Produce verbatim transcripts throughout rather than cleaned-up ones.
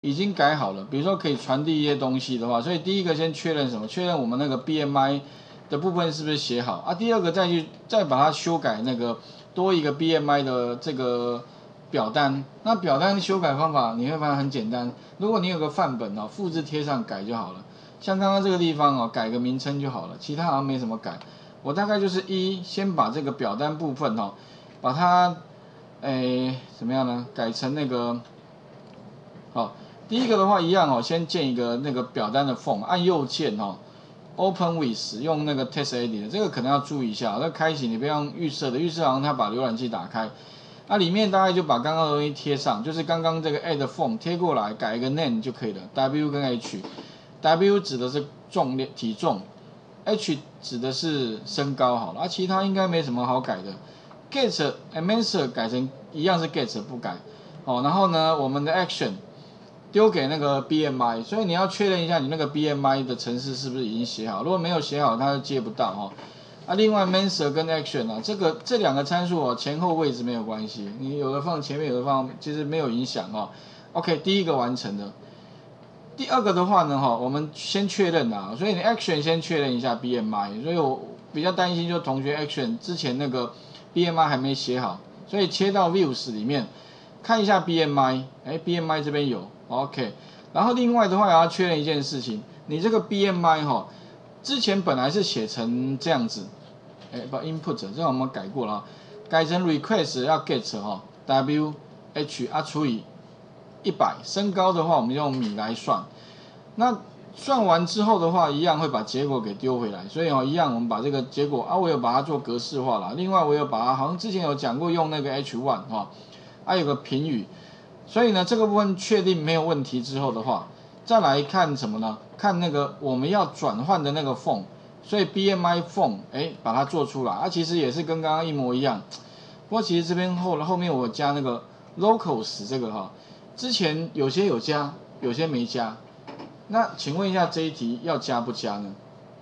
已经改好了，比如说可以传递一些东西的话，所以第一个先确认什么？确认我们那个 B M I 的部分是不是写好啊？第二个再去再把它修改那个多一个 B M I 的这个表单。那表单修改方法你会发现很简单，如果你有个范本哦，复制贴上改就好了。像刚刚这个地方哦，改个名称就好了，其他好像没什么改。我大概就是一先把这个表单部分哦，把它诶怎么样呢？改成那个好。第一个的话一样哦，先建一个那个表单的 form， 按右键哦 ，Open with 用那个 Text Edit， 这个可能要注意一下。那开启你不要用预设的，预设好像它把浏览器打开。那里面大概就把刚刚的东西贴上，就是刚刚这个 Add Form 贴过来，改一个 Name 就可以了。W 跟 H，W 指的是重量体重 ，H 指的是身高好了，啊其他应该没什么好改的。Get Answer 改成一样是 Get 不改。哦，然后呢，我们的 Action。丢给那个 B M I， 所以你要确认一下你那个 B M I 的程式是不是已经写好，如果没有写好，它就接不到哦。啊，另外 Answer 跟 Action 啊，这个这两个参数哦，前后位置没有关系，你有的放前面，有的放，其实没有影响哦。OK， 第一个完成了。第二个的话呢，哈，我们先确认啊，所以你 Action 先确认一下 B M I， 所以我比较担心，就同学 Action 之前那个 B M I 还没写好，所以切到 Views 里面看一下 B M I， 哎 ，B M I 这边有。OK， 然后另外的话也要确认一件事情，你这个 B M I 哈，之前本来是写成这样子，哎，把 input 这个我们改过了，改成 request 要 get 哈 W H 啊除以一百，身高的话我们用米来算，那算完之后的话，一样会把结果给丢回来，所以哦，一样我们把这个结果啊，我有把它做格式化了，另外我有把它好像之前有讲过用那个 H 一 哈，啊有个评语。所以呢，这个部分确定没有问题之后的话，再来看什么呢？看那个我们要转换的那个 form， 所以 B M I form， 哎，把它做出来。啊，其实也是跟刚刚一模一样。不过其实这边后后面我加那个 locals 这个哈，之前有些有加，有些没加。那请问一下这一题要加不加呢？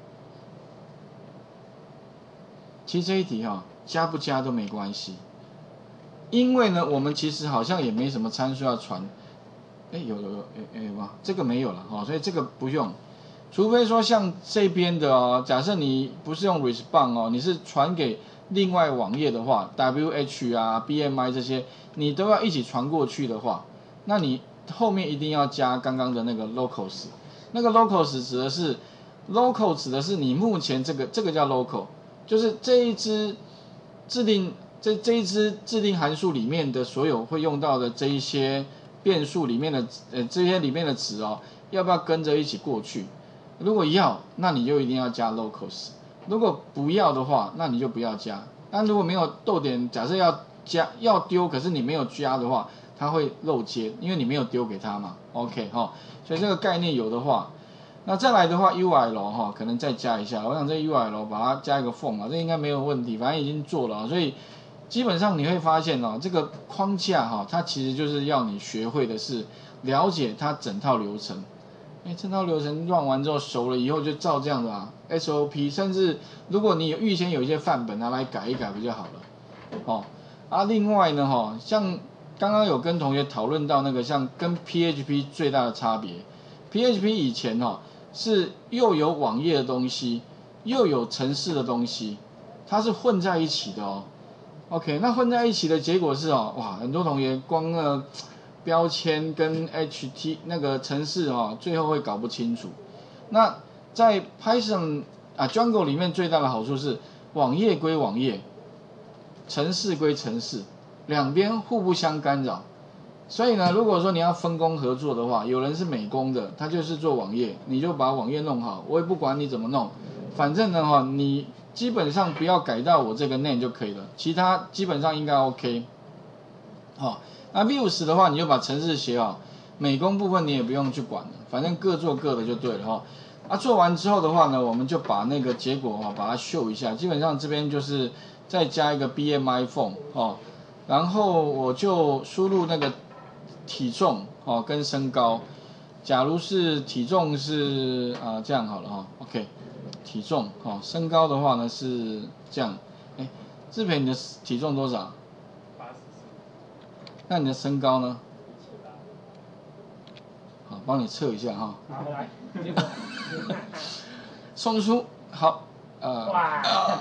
其实这一题哈，加不加都没关系。因为呢，我们其实好像也没什么参数要传，哎，有有有，哎哎哇，这个没有了哦，所以这个不用，除非说像这边的哦，假设你不是用 response 哦，你是传给另外网页的话 ，W H 啊、B M I 这些，你都要一起传过去的话，那你后面一定要加刚刚的那个 locals， 那个 locals 指的是 local 指的是你目前这个这个叫 local， 就是这一支制定。这这一支制定函数里面的所有会用到的这一些变数里面的呃这些里面的值哦，要不要跟着一起过去？如果要，那你就一定要加 locals； 如果不要的话，那你就不要加。但如果没有逗点，假设要加要丢，可是你没有加的话，它会漏接，因为你没有丢给他嘛。OK 哈、哦，所以这个概念有的话，那再来的话 U I L 哈、哦，可能再加一下。我想这 U I L 把它加一个 form 啊，这应该没有问题，反正已经做了，所以。基本上你会发现哦，这个框架哈、哦，它其实就是要你学会的是了解它整套流程。哎，这套流程乱完之后熟了以后就照这样的啊 S O P， 甚至如果你有预先有一些范本拿来改一改不就好了？哦，啊，另外呢哈、哦，像刚刚有跟同学讨论到那个像跟 P H P 最大的差别 ，P H P 以前哈、哦、是又有网页的东西，又有程式的东西，它是混在一起的哦。OK， 那混在一起的结果是哦，哇，很多同学光那个标签跟 H T 那个程式哦，最后会搞不清楚。那在 Python 啊 Django 里面最大的好处是，网页归网页，程式归程式，两边互不相干扰。所以呢，如果说你要分工合作的话，有人是美工的，他就是做网页，你就把网页弄好，我也不管你怎么弄，反正呢哈，你基本上不要改到我这个 name 就可以了，其他基本上应该 OK。好，那 Views 的话，你就把程式写好，美工部分你也不用去管了，反正各做各的就对了哈。啊，做完之后的话呢，我们就把那个结果哈，把它秀一下，基本上这边就是再加一个 B M I form 哦，然后我就输入那个。体重哦跟身高，假如是体重是啊、呃、这样好了哈、哦、，OK， 体重哦，身高的话呢是这样，哎，志培你的体重多少？八十四。那你的身高呢？ 帮你测一下哈。 好，来， 送出好，呃。 哇！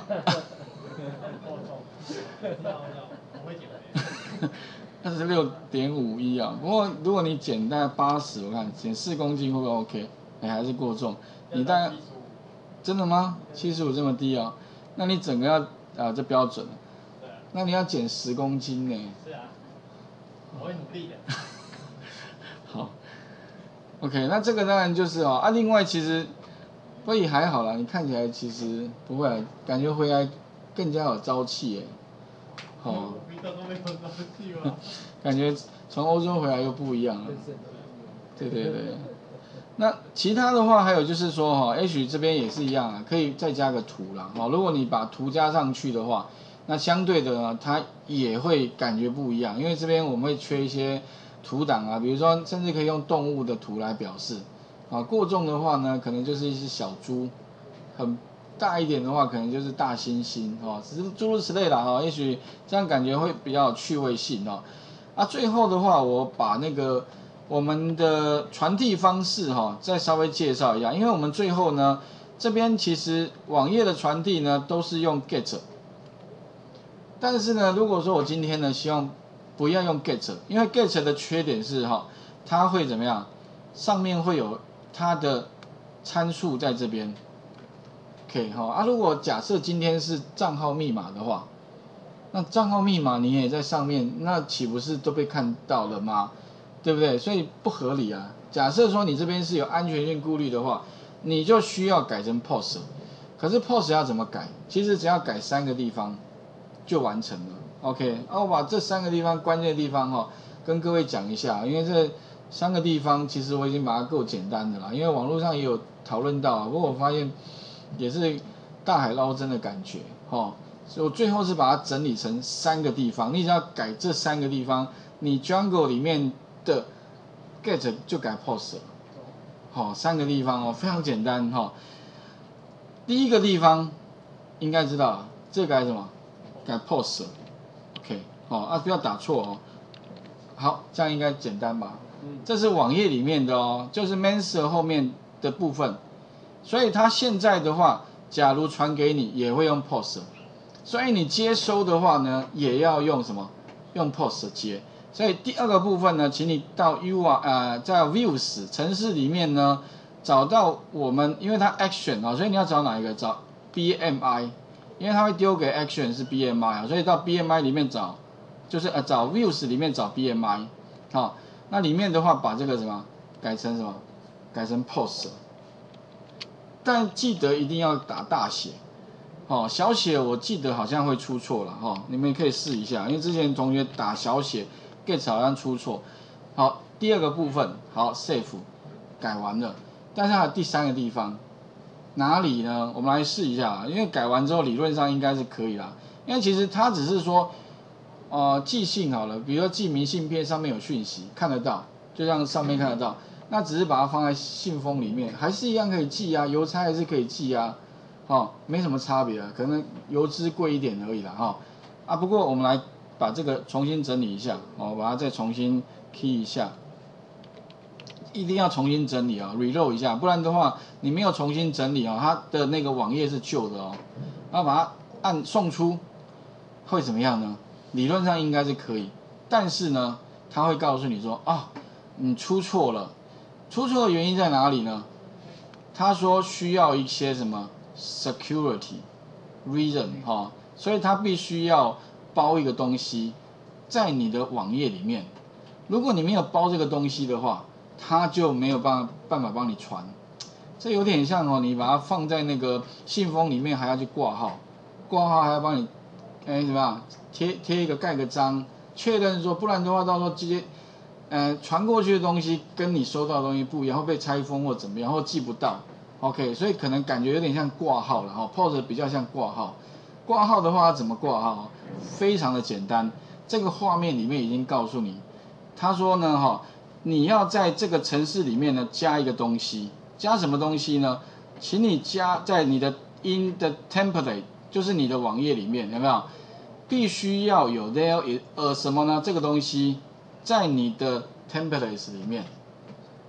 我会减肥。 二十六点五一啊，不过如果你减大概八十，我看减四公斤会不会 OK？ 哎、欸，还是过重。你大概真的吗？七十五这么低啊？那你整个要啊，这标准了。 对啊。 那你要减十公斤呢？ 是啊，我会努力的。 好 ，OK， 那这个当然就是哦啊，另外其实所以还好啦，你看起来其实不会，感觉回来更加有朝气耶。哦。感觉从欧洲回来又不一样了。对对对。那其他的话还有就是说哈 ，H 这边也是一样啊，可以再加个图啦。哦，如果你把图加上去的话，那相对的呢，它也会感觉不一样，因为这边我们会缺一些图档啊，比如说甚至可以用动物的图来表示。啊，过重的话呢，可能就是一只小猪，很大一点的话，可能就是大猩猩哦，只是诸如此类啦哈，也许这样感觉会比较有趣味性哦。啊，最后的话，我把那个我们的传递方式哈，再稍微介绍一下，因为我们最后呢，这边其实网页的传递呢都是用 get， 但是呢，如果说我今天呢希望不要用 get， 因为 get 的缺点是哈，它会怎么样？上面会有它的参数在这边。OK 哈啊，如果假设今天是账号密码的话，那账号密码你也在上面，那岂不是都被看到了吗？对不对？所以不合理啊。假设说你这边是有安全性顾虑的话，你就需要改成 P O S。可是 P O S 要怎么改？其实只要改三个地方就完成了。OK， 啊，我把这三个地方关键的地方哈、哦，跟各位讲一下，因为这三个地方其实我已经把它够简单的啦，因为网络上也有讨论到啊，不过我发现也是大海捞针的感觉，哦，所以我最后是把它整理成三个地方，你只要改这三个地方，你 Jungle 里面的 get 就改 P O S 了，好、哦，三个地方哦，非常简单哈、哦。第一个地方应该知道，这改什么？改 P O S OK， 好、哦、啊，不要打错哦。好，这样应该简单吧？这是网页里面的哦，就是 Mensa 后面的部分，所以它现在的话，假如传给你也会用 P O S， 所以你接收的话呢，也要用什么？用 P O S 接。所以第二个部分呢，请你到 U R 呃，在 Views 程式里面呢，找到我们，因为它 Action 啊，所以你要找哪一个？找 B M I， 因为它会丢给 Action 是 B M I 啊，所以到 B M I 里面找，就是呃找 Views 里面找 B M I， 好。那里面的话，把这个什么改成什么？改成 P O S， 但记得一定要打大写，哦，小写我记得好像会出错了，哦，你们也可以试一下，因为之前同学打小写 get 好像出错。好，第二个部分，好 save 改完了，但是还有第三个地方哪里呢？我们来试一下，因为改完之后理论上应该是可以啦，因为其实它只是说。呃，寄信好了，比如说寄明信片上面有讯息，看得到，就像上面看得到，那只是把它放在信封里面，还是一样可以寄啊，邮差还是可以寄啊，哦，没什么差别啊，可能邮资贵一点而已啦，哈、哦，啊，不过我们来把这个重新整理一下，哦，把它再重新 key 一下，一定要重新整理啊 ，reload 一下，不然的话你没有重新整理啊，它的那个网页是旧的哦，然后把它按送出，会怎么样呢？理论上应该是可以，但是呢，他会告诉你说啊，你出错了，出错的原因在哪里呢？他说需要一些什么 security reason 哈、哦，所以他必须要包一个东西在你的网页里面。如果你没有包这个东西的话，他就没有办法办法帮你传。这有点像哦，你把它放在那个信封里面，还要去挂号，挂号还要帮你。哎，怎么样？贴贴一个盖个章，确认说，不然的话，到时候直接，呃，传过去的东西跟你收到的东西不一样，会被拆封或怎么样，或寄不到。OK， 所以可能感觉有点像挂号了哈 ，P O S 比较像挂号。挂号的话怎么挂号？非常的简单，这个画面里面已经告诉你，他说呢哈，你要在这个程式里面呢加一个东西，加什么东西呢？请你加在你的 in the template。就是你的网页里面有没有必须要有 there 呃什么呢？这个东西在你的 templates 里面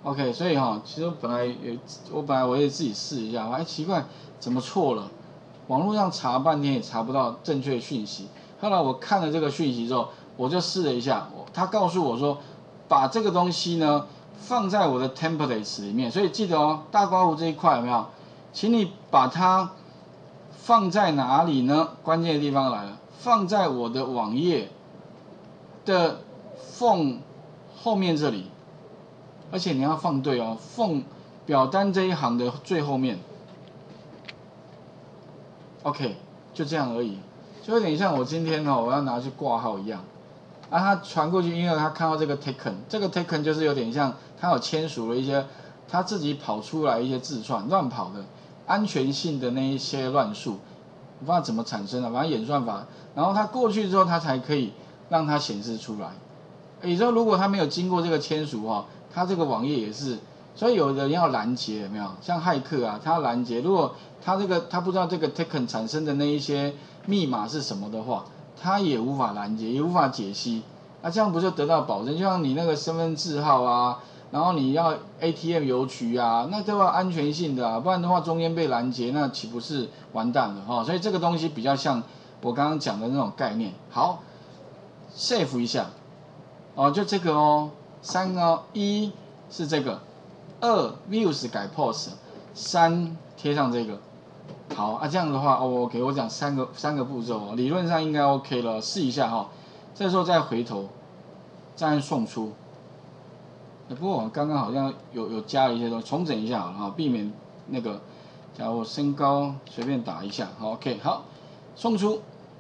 OK， 所以哈、哦，其实我本来也我本来我也自己试一下，哎奇怪怎么错了？网络上查半天也查不到正确讯息。后来我看了这个讯息之后，我就试了一下，他告诉我说，把这个东西呢放在我的 templates 里面，所以记得哦，大刮胡这一块有没有？请你把它放在哪里呢？关键的地方来了，放在我的网页的缝后面这里，而且你要放对哦，缝表单这一行的最后面。OK， 就这样而已，就有点像我今天哦，我要拿去挂号一样。啊，他传过去，因为他看到这个 taken， 这个 taken 就是有点像他有签署了一些他自己跑出来一些字串乱跑的安全性的那一些乱数，我不知道怎么产生的，反正演算法，然后他过去之后，他才可以让它显示出来。也就是说，如果他没有经过这个签署哈，他这个网页也是。所以有人要拦截，有没有？像骇客啊，他要拦截，如果他这个他不知道这个 taken 产生的那一些密码是什么的话，他也无法拦截，也无法解析。那、啊、这样不就得到保证？就像你那个身份证号啊，然后你要 A T M 邮局啊，那都要安全性的啊，不然的话中间被拦截，那岂不是完蛋了哈？所以这个东西比较像我刚刚讲的那种概念。好 ，save 一下，哦，就这个哦，三哦，一是这个。二 views 改 pose， 三贴上这个，好啊，这样的话哦 OK， 我讲三个三个步骤，理论上应该 OK 了，试一下哈、哦，这时候再回头，再按送出。不过我刚刚好像有有加了一些东西，重整一下好了哈，避免那个，假如我身高随便打一下，好 OK， 好，送出，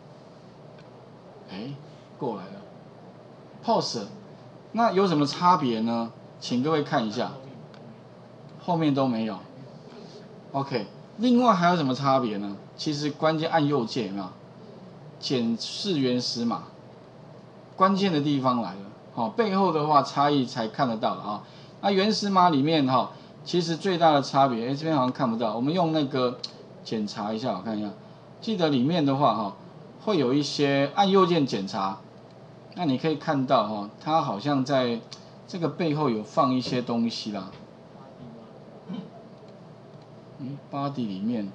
哎，过来了 ，pose， 那有什么差别呢？请各位看一下。后面都没有 ，OK。另外还有什么差别呢？其实关键按右键有没有？检视原始码，关键的地方来了。好、哦，背后的话差异才看得到了啊、哦。那原始码里面哈、哦，其实最大的差别，哎这边好像看不到，我们用那个检查一下，我看一下。记得里面的话哈、哦，会有一些按右键检查，那你可以看到哈、哦，它好像在这个背后有放一些东西啦。嗯 ，body 里面，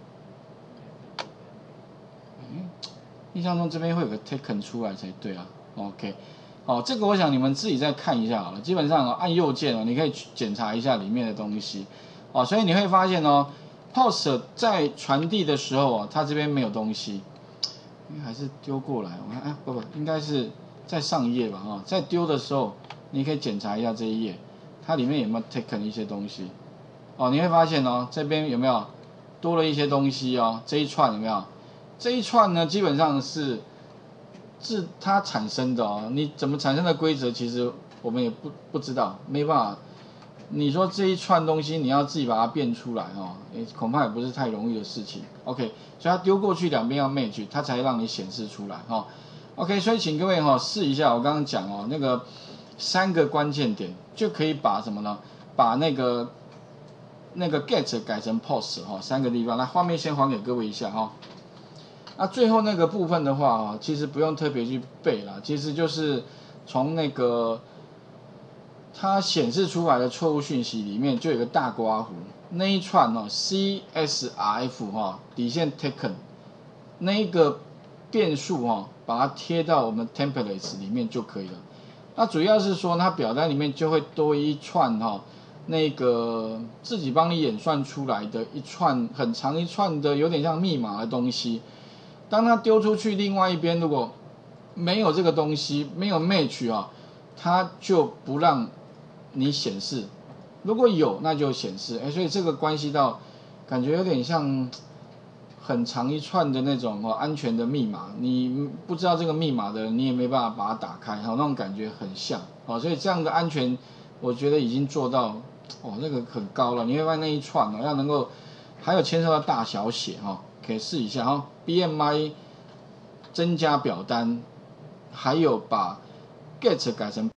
嗯，印象中这边会有个 taken 出来才对啊。OK， 好，这个我想你们自己再看一下好了。基本上、哦、按右键哦，你可以检查一下里面的东西。哦，所以你会发现哦 ，post 在传递的时候哦，它这边没有东西，因为还是丢过来。我看，哎，不不，应该是在上一页吧？哦，在丢的时候，你可以检查一下这一页，它里面有没有 taken 一些东西。哦，你会发现哦，这边有没有多了一些东西哦？这一串有没有？这一串呢，基本上是是它产生的哦。你怎么产生的规则，其实我们也不不知道，没办法。你说这一串东西，你要自己把它变出来哦，诶，恐怕也不是太容易的事情。OK， 所以它丢过去两边要 match， 它才让你显示出来哈、哦。OK， 所以请各位哈、哦、试一下，我刚刚讲哦，那个三个关键点就可以把什么呢？把那个那个 get 改成 post 哈、哦，三个地方。那画面先还给各位一下哈、哦。那最后那个部分的话啊，其实不用特别去背啦，其实就是从那个它显示出来的错误讯息里面就有个大刮胡，那一串哦 C S R F 哈、哦、底线 taken 那一个变数哈、哦，把它贴到我们 templates 里面就可以了。那主要是说它表单里面就会多一串哈、哦。那个自己帮你演算出来的一串很长一串的有点像密码的东西，当它丢出去，另外一边如果没有这个东西，没有 match 啊，它就不让你显示；如果有，那就显示。哎，所以这个关系到，感觉有点像很长一串的那种哦安全的密码，你不知道这个密码的，你也没办法把它打开，哈，那种感觉很像哦。所以这样的安全，我觉得已经做到。哦，那个很高了，你会发现那一串哦，要能够，还有牵涉到大小写哈、哦，可以试一下哈、哦。B M I 增加表单，还有把 get 改成